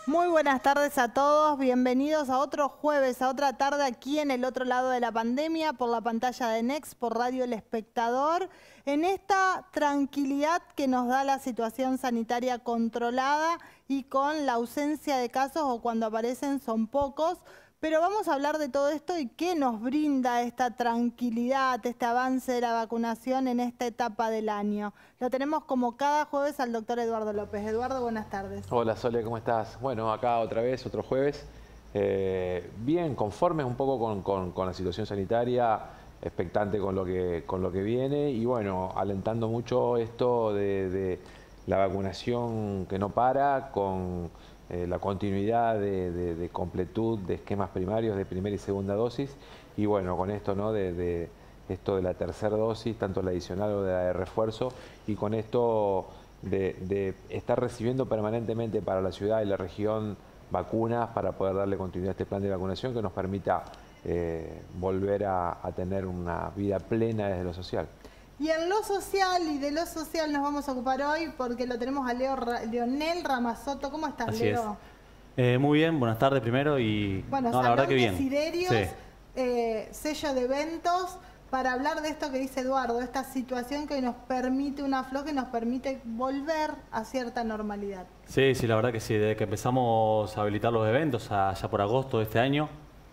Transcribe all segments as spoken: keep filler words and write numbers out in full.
Muy buenas tardes a todos, bienvenidos a otro jueves, a otra tarde aquí en el otro lado de la pandemia, por la pantalla de Next, por Radio El Espectador, en esta tranquilidad que nos da la situación sanitaria controlada y con la ausencia de casos o cuando aparecen son pocos. Pero vamos a hablar de todo esto y qué nos brinda esta tranquilidad, este avance de la vacunación en esta etapa del año. Lo tenemos como cada jueves al doctor Eduardo López. Eduardo, buenas tardes. Hola Sole, ¿cómo estás? Bueno, acá otra vez, otro jueves. Eh, bien, conformes un poco con, con, con la situación sanitaria, expectante con lo que, con lo que viene y bueno, alentando mucho esto de, de la vacunación que no para, con Eh, la continuidad de, de, de completud de esquemas primarios de primera y segunda dosis y bueno, con esto, ¿no? de, de esto de la tercera dosis, tanto la adicional o de la de refuerzo y con esto de, de estar recibiendo permanentemente para la ciudad y la región vacunas para poder darle continuidad a este plan de vacunación que nos permita eh, volver a, a tener una vida plena desde lo social. Y en lo social, y de lo social nos vamos a ocupar hoy porque lo tenemos a Leo, Leonel Ramazotto. ¿Cómo estás, Así Leo? Es. Eh, muy bien, buenas tardes primero y bueno, no, la verdad que bien. Siderios, sí. eh, sello de eventos, para hablar de esto que dice Eduardo, esta situación que nos permite un afloje, nos permite volver a cierta normalidad. Sí, sí, la verdad que sí, desde que empezamos a habilitar los eventos allá por agosto de este año,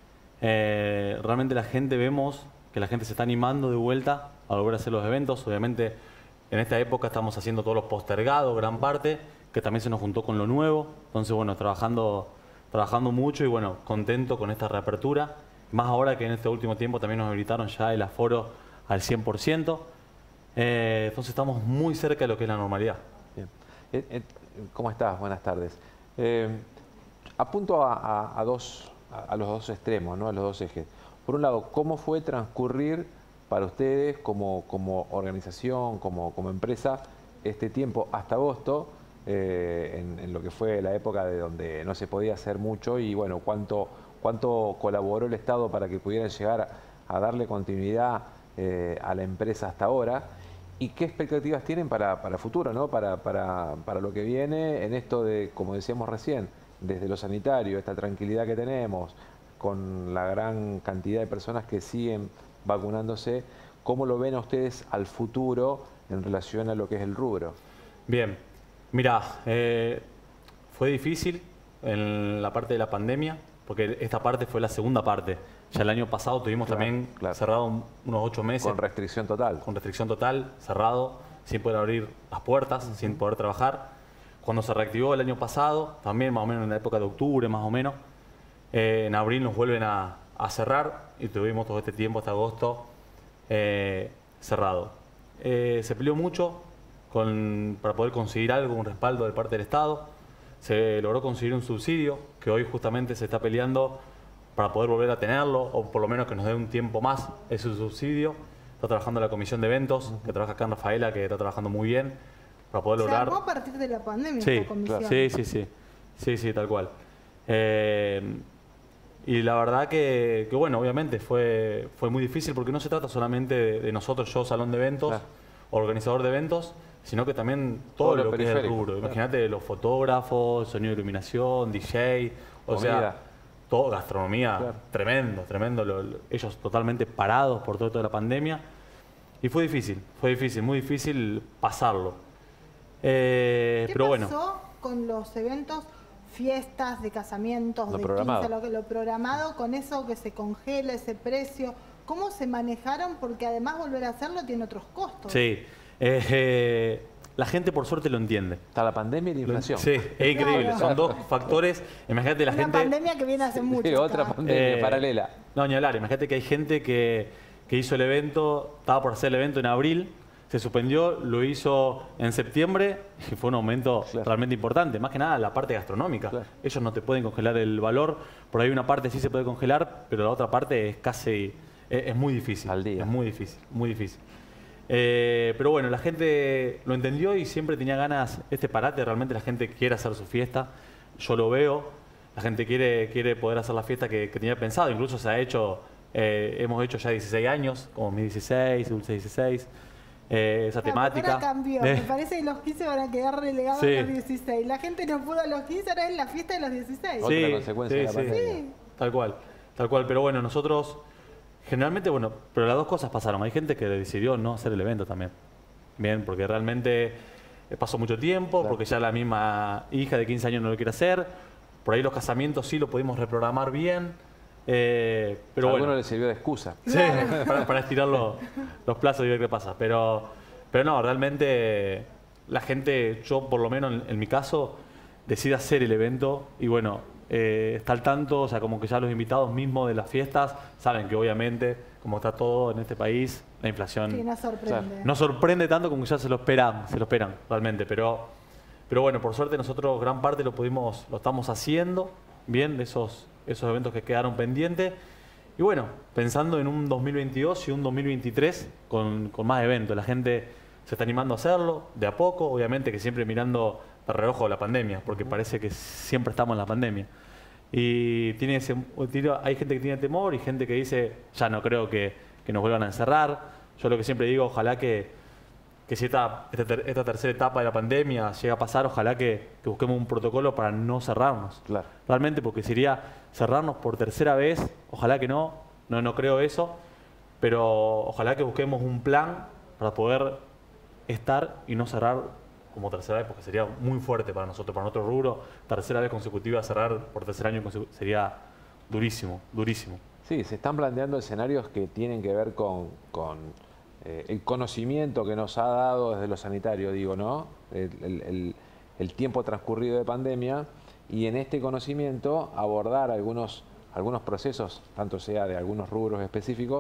eh, realmente la gente vemos que la gente se está animando de vuelta a volver a hacer los eventos. Obviamente en esta época estamos haciendo todos los postergados, gran parte, que también se nos juntó con lo nuevo. Entonces, bueno, trabajando, trabajando mucho y bueno, contento con esta reapertura. Más ahora que en este último tiempo también nos habilitaron ya el aforo al cien por ciento. Eh, entonces estamos muy cerca de lo que es la normalidad. Bien. Eh, eh, ¿Cómo estás? Buenas tardes. Eh, apunto a, a, a, dos, a, a los dos extremos, ¿no? A los dos ejes. Por un lado, ¿cómo fue transcurrir para ustedes como, como organización, como, como empresa, este tiempo hasta agosto, eh, en, en lo que fue la época de donde no se podía hacer mucho y bueno, cuánto, cuánto colaboró el Estado para que pudieran llegar a darle continuidad eh, a la empresa hasta ahora y qué expectativas tienen para, para futuro, ¿no? para, para, para lo que viene en esto de, como decíamos recién, desde lo sanitario, esta tranquilidad que tenemos, con la gran cantidad de personas que siguen vacunándose, ¿cómo lo ven a ustedes al futuro en relación a lo que es el rubro? Bien, mira, eh, fue difícil en la parte de la pandemia, porque esta parte fue la segunda parte. Ya el año pasado tuvimos claro, también claro. cerrado unos ocho meses. Con restricción total. Con restricción total, cerrado, sin poder abrir las puertas, uh-huh. sin poder trabajar. Cuando se reactivó el año pasado, también más o menos en la época de octubre, más o menos, eh, en abril nos vuelven a, a cerrar y tuvimos todo este tiempo hasta agosto eh, cerrado. Eh, se peleó mucho con, para poder conseguir algo, un respaldo de parte del Estado. Se logró conseguir un subsidio que hoy justamente se está peleando para poder volver a tenerlo o por lo menos que nos dé un tiempo más ese subsidio. Está trabajando la comisión de eventos, uh-huh. que trabaja acá en Rafaela, que está trabajando muy bien para poder se lograr... armó a partir de la pandemia sí, esta comisión. Claro. Sí, sí, sí, sí, sí, tal cual. Eh, Y la verdad que, que bueno, obviamente fue, fue muy difícil porque no se trata solamente de, de nosotros, yo, salón de eventos, claro. organizador de eventos, sino que también todo, todo lo, lo que es el rubro. Claro. Imagínate los fotógrafos, sonido de iluminación, D J, o Comida. sea, todo, gastronomía, claro. tremendo, tremendo. Lo, lo, ellos totalmente parados por todo, toda la pandemia. Y fue difícil, fue difícil, muy difícil pasarlo. Eh, ¿Qué pero pasó bueno. con los eventos? Fiestas, de casamientos, lo de programado. quince, lo, que, lo programado, con eso que se congela ese precio. ¿Cómo se manejaron? Porque además volver a hacerlo tiene otros costos. Sí, eh, eh, la gente por suerte lo entiende. Está la pandemia y la inflación. Sí, es increíble. Claro. Son dos factores. Imagínate la Una gente... Una pandemia que viene hace mucho. Sí, otra pandemia eh, paralela. No, ni hablar. Imagínate que hay gente que, que hizo el evento, estaba por hacer el evento en abril, se suspendió, lo hizo en septiembre y fue un aumento claro. realmente importante. Más que nada la parte gastronómica. Claro. Ellos no te pueden congelar el valor. Por ahí una parte sí se puede congelar, pero la otra parte es casi... Es, es muy difícil. Al día. Es muy difícil, muy difícil. Eh, pero bueno, la gente lo entendió y siempre tenía ganas, este parate, realmente la gente quiere hacer su fiesta. Yo lo veo, la gente quiere, quiere poder hacer la fiesta que, que tenía pensado. Incluso se ha hecho, eh, hemos hecho ya dieciséis años, como mi dieciséis, Dulce dieciséis. eh, esa Claro, temática. ahora cambió. Eh, Me parece que los quince van a quedar relegados Sí. a los dieciséis. La gente no pudo a los quince, ahora es la fiesta de los dieciséis. Otra consecuencia de la pandemia. Sí. Tal cual, tal cual. Pero bueno, nosotros generalmente, bueno, pero las dos cosas pasaron. Hay gente que decidió no hacer el evento también. Bien, porque realmente eh, pasó mucho tiempo, Claro. porque ya la misma hija de quince años no lo quiere hacer. Por ahí los casamientos sí lo pudimos reprogramar bien. Eh, pero A alguno bueno, le sirvió de excusa. sí, para, para estirar los, los plazos y ver qué pasa. Pero, pero no, realmente la gente, yo por lo menos en, en mi caso, decide hacer el evento y bueno, eh, está al tanto, o sea, como que ya los invitados mismos de las fiestas saben que obviamente, como está todo en este país, la inflación Sí, nos sorprende. no sorprende tanto como que ya se lo esperan, se lo esperan realmente, pero, pero bueno, por suerte nosotros gran parte lo pudimos, lo estamos haciendo bien de esos, esos eventos que quedaron pendientes. Y bueno, pensando en un dos mil veintidós y un dos mil veintitrés con, con más eventos, la gente se está animando a hacerlo, de a poco, obviamente que siempre mirando de reojo la pandemia, porque parece que siempre estamos en la pandemia. Y tiene ese, tiene- hay gente que tiene temor y gente que dice, ya no creo que, que nos vuelvan a encerrar. Yo lo que siempre digo, ojalá que, que si esta, esta, ter- esta tercera etapa de la pandemia llega a pasar, ojalá que, que busquemos un protocolo para no cerrarnos. Claro. Realmente, porque sería cerrarnos por tercera vez, ojalá que no, no, no creo eso, pero ojalá que busquemos un plan para poder estar y no cerrar como tercera vez, porque sería muy fuerte para nosotros, para nuestro rubro, tercera vez consecutiva, cerrar por tercer año consecu- sería durísimo, durísimo. Sí, se están planteando escenarios que tienen que ver con, con, eh, el conocimiento que nos ha dado desde lo sanitario, digo, ¿no? El, el- el- el tiempo transcurrido de pandemia y en este conocimiento abordar algunos, algunos procesos, tanto sea de algunos rubros específicos,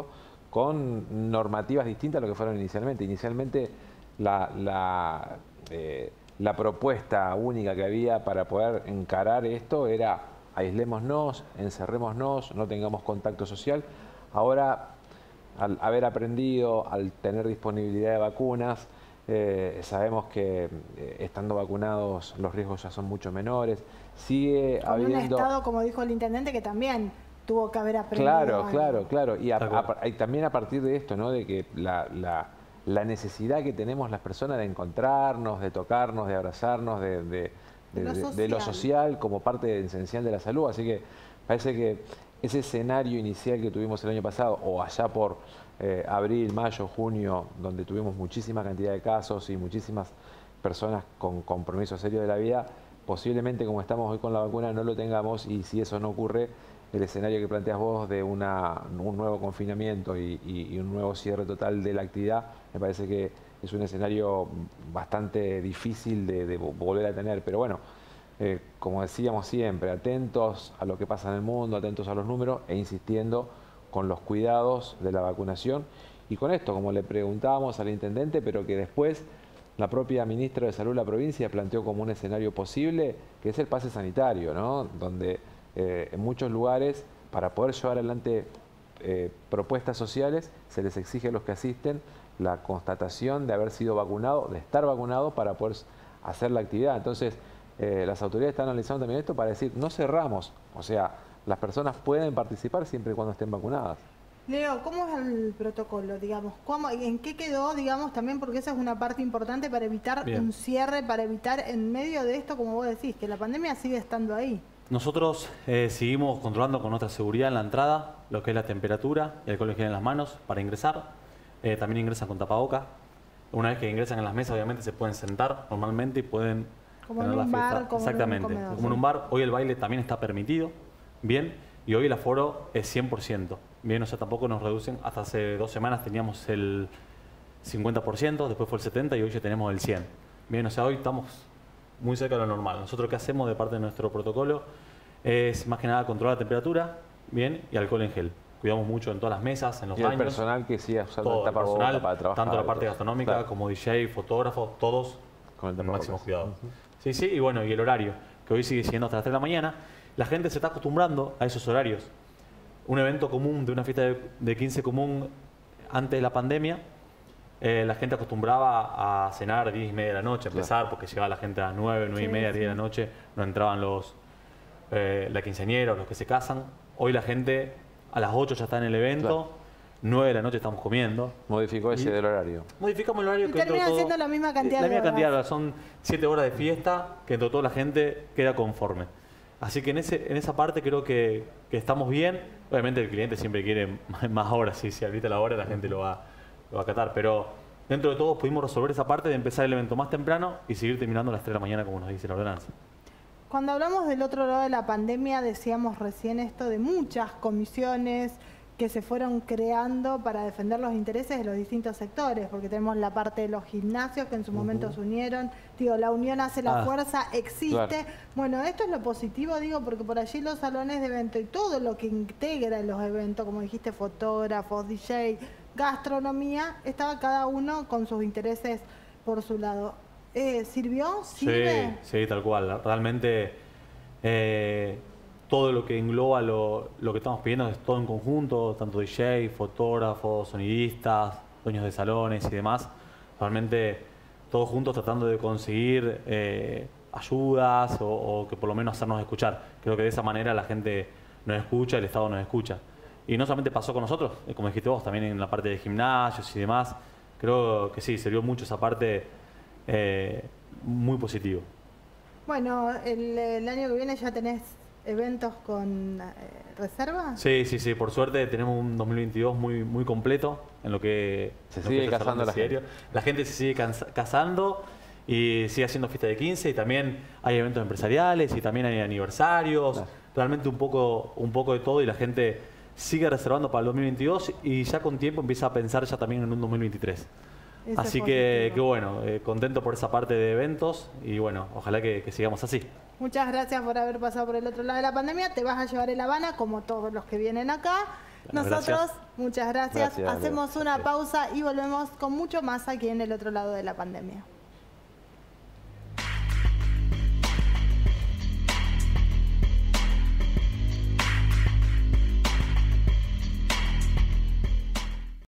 con normativas distintas a lo que fueron inicialmente. Inicialmente la, la, eh, la propuesta única que había para poder encarar esto era aislémonos, encerrémonos, no tengamos contacto social. Ahora, al haber aprendido, al tener disponibilidad de vacunas, eh, sabemos que eh, estando vacunados los riesgos ya son mucho menores. Sigue Con un habiendo... estado, como dijo el intendente, que también tuvo que haber aprendido Claro, algo. claro, claro. Y, a- Tal cual. a- y también a partir de esto, ¿no? De que la, la- la necesidad que tenemos las personas de encontrarnos, de tocarnos, de abrazarnos, de, de- De lo de- de- social. de lo social como parte esencial de la salud. Así que parece que ese escenario inicial que tuvimos el año pasado, o allá por eh, abril, mayo, junio, donde tuvimos muchísima cantidad de casos y muchísimas personas con compromisos serios de la vida, posiblemente como estamos hoy con la vacuna no lo tengamos, y si eso no ocurre, el escenario que planteas vos de una, un nuevo confinamiento y, y- y un nuevo cierre total de la actividad, me parece que es un escenario bastante difícil de, de vo- volver a tener. Pero bueno, eh, como decíamos siempre, atentos a lo que pasa en el mundo, atentos a los números e insistiendo con los cuidados de la vacunación. Y con esto, como le preguntábamos al intendente, pero que después la propia ministra de Salud de la provincia planteó como un escenario posible, que es el pase sanitario, ¿no? Donde eh, en muchos lugares, para poder llevar adelante eh, propuestas sociales, se les exige a los que asisten la constatación de haber sido vacunado, de estar vacunado para poder hacer la actividad. Entonces, eh, las autoridades están analizando también esto para decir, no cerramos, o sea, las personas pueden participar siempre y cuando estén vacunadas. Leo, ¿cómo es el protocolo, digamos? ¿Cómo, ¿En qué quedó, digamos, también? Porque esa es una parte importante para evitar Bien. un cierre, para evitar en medio de esto, como vos decís, que la pandemia sigue estando ahí. Nosotros eh, seguimos controlando con nuestra seguridad en la entrada, lo que es la temperatura y alcohol en gel en las manos para ingresar. Eh, también ingresan con tapaboca. Una vez que ingresan en las mesas, obviamente se pueden sentar normalmente y pueden Como en tener un la bar, fiesta. como en un Exactamente, comedor, como en sí. un bar. Hoy el baile también está permitido, bien, y hoy el aforo es cien por ciento. Bien, o sea, tampoco nos reducen. Hasta hace dos semanas teníamos el cincuenta por ciento, después fue el setenta por ciento y hoy ya tenemos el cien por ciento. Bien, o sea, hoy estamos muy cerca de lo normal. Nosotros, ¿qué hacemos de parte de nuestro protocolo? Es más que nada controlar la temperatura, bien, y alcohol en gel. Cuidamos mucho en todas las mesas, en los Y el baños. personal que siga usando Todo el el tapaboca personal, para trabajar. tanto la y parte todo. gastronómica Claro, como D J, fotógrafo, todos con el con tapabocas. máximo cuidado. Sí, sí, y bueno, y el horario, que hoy sigue siendo hasta las tres de la mañana. La gente se está acostumbrando a esos horarios. Un evento común, de una fiesta de, de quince común antes de la pandemia, eh, la gente acostumbraba a cenar a diez y media de la noche, empezar, porque llegaba la gente a las nueve, nueve y Sí, media, sí. diez de la noche, no entraban los eh, la quinceañera o los que se casan. Hoy la gente a las ocho ya está en el evento, Claro. nueve de la noche estamos comiendo. Modificó ese Y- del horario. Modificamos el horario Y que dentro de termina todo- siendo la misma cantidad la de misma cantidad de horas. horas. Son siete horas de fiesta que entre toda la gente queda conforme. Así que en, ese, en esa parte creo que, que estamos bien. Obviamente el cliente siempre quiere más, más horas. Si se habilita la hora, la gente lo va, lo va a acatar. Pero dentro de todo pudimos resolver esa parte de empezar el evento más temprano y seguir terminando a las tres de la mañana como nos dice la ordenanza. Cuando hablamos del otro lado de la pandemia, decíamos recién esto de muchas comisiones que se fueron creando para defender los intereses de los distintos sectores, porque tenemos la parte de los gimnasios que en su momento se unieron, digo, la unión hace la Ah, fuerza, existe. claro. Bueno, esto es lo positivo, digo, porque por allí los salones de evento y todo lo que integra en los eventos, como dijiste, fotógrafos, D J, gastronomía, estaba cada uno con sus intereses por su lado. Eh, ¿Sirvió? ¿Sirve? Sí, sí, tal cual. Realmente eh, todo lo que engloba lo, lo que estamos pidiendo es todo en conjunto, tanto D J, fotógrafos, sonidistas, dueños de salones y demás. Realmente todos juntos tratando de conseguir eh, ayudas o, o que por lo menos hacernos escuchar. Creo que de esa manera la gente nos escucha, el Estado nos escucha. Y no solamente pasó con nosotros, eh, como dijiste vos, también en la parte de gimnasios y demás. Creo que sí, sirvió mucho esa parte eh, muy positivo. Bueno, el, el año que viene ya tenés eventos con eh, reserva. Sí, sí, sí. Por suerte tenemos un dos mil veintidós muy, muy completo en lo que Se en lo sigue que es el casando salón la de Siderio. La gente se sigue cansa- casando y sigue haciendo fiesta de quince y también hay eventos empresariales y también hay aniversarios. Claro. Realmente un poco, un poco de todo y la gente sigue reservando para el dos mil veintidós y ya con tiempo empieza a pensar ya también en un dos mil veintitrés. Eso Así es que, positivo. que bueno, eh, contento por esa parte de eventos y bueno, ojalá que, que sigamos así. Muchas gracias por haber pasado por el otro lado de la pandemia. Te vas a llevar el Habana como todos los que vienen acá. Bueno, Nosotros, gracias. muchas gracias. Gracias, Hacemos Leo. una Sí. pausa y volvemos con mucho más aquí en el otro lado de la pandemia.